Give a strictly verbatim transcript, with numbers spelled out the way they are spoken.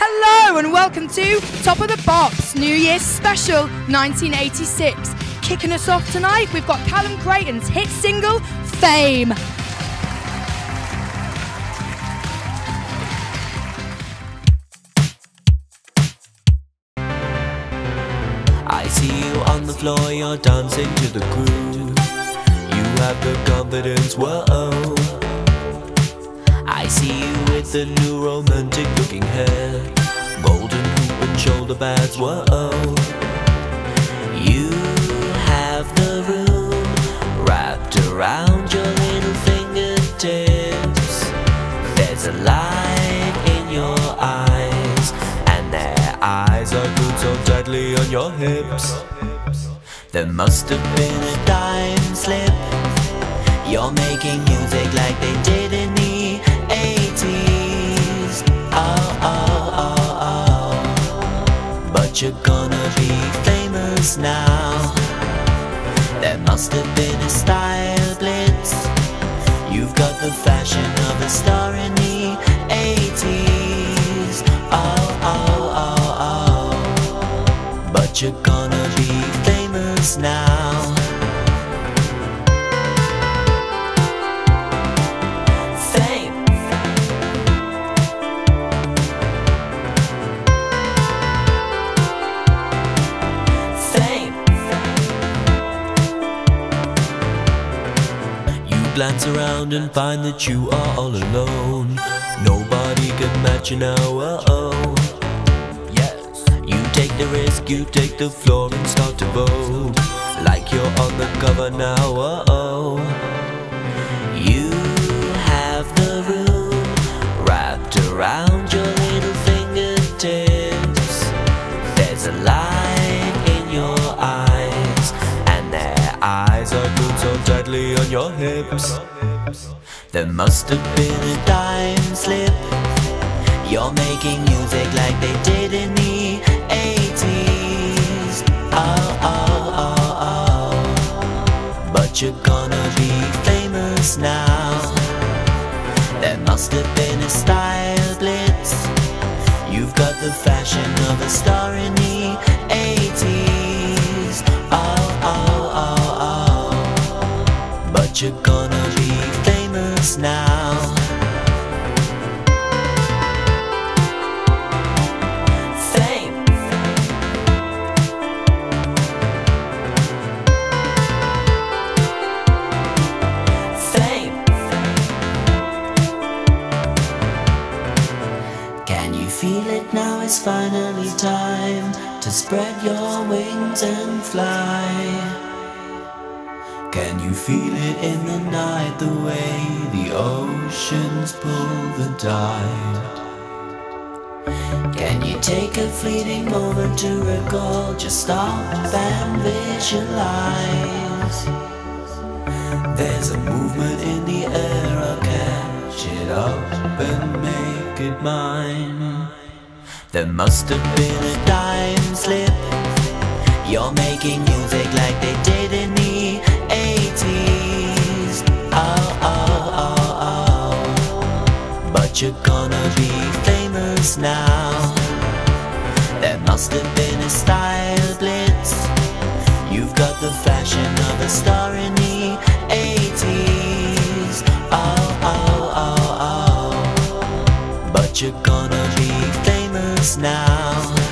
Hello and welcome to Top of the Pops New Year's Special nineteen eighty-six. Kicking us off tonight, we've got Callum Creighton's hit single, Fame. I see you on the floor, you're dancing to the groove. You have the confidence, whoa. I see you with the new romantic looking hair, golden hoop and shoulder pads, whoa. You have the room wrapped around your little fingertips. There's a light in your eyes, and their eyes are glued so tightly on your hips. There must have been a time slip. You're making music like they did in the eighties. Oh, oh, oh, oh. But you're gonna be famous now. There must have been a style blitz. You've got the fashion of a star in the eighties. Oh, oh, oh, oh. But you're gonna be famous now. Fame. Fame. You glance around and find that you are all alone. Nobody can match you now, oh, oh. Take the risk, you take the floor and start to vote like you're on the cover now, oh, oh. You have the room wrapped around your little fingertips. There's a light in your eyes, and their eyes are glued so tightly on your hips. There must have been a time slip. You're making music like they did in the eighties. Oh, oh, oh, oh. But you're gonna be famous now. There must have been a style blitz. You've got the fashion of a star in the eighties. Oh, oh, oh, oh. But you're gonna be famous now. Feel it now, it's finally time to spread your wings and fly. Can you feel it in the night, the way the oceans pull the tide? Can you take a fleeting moment to recall, just stop and visualize? There's a movement in the air, I'll catch it up and make it mine. There must have been a time slip. You're making music like they did in the eighties. Oh, oh, oh, oh. But you're gonna be famous now. There must have been a style blitz. You've got the fashion of a star in the eighties. Oh, oh, oh, oh. But you're gonna be famous now.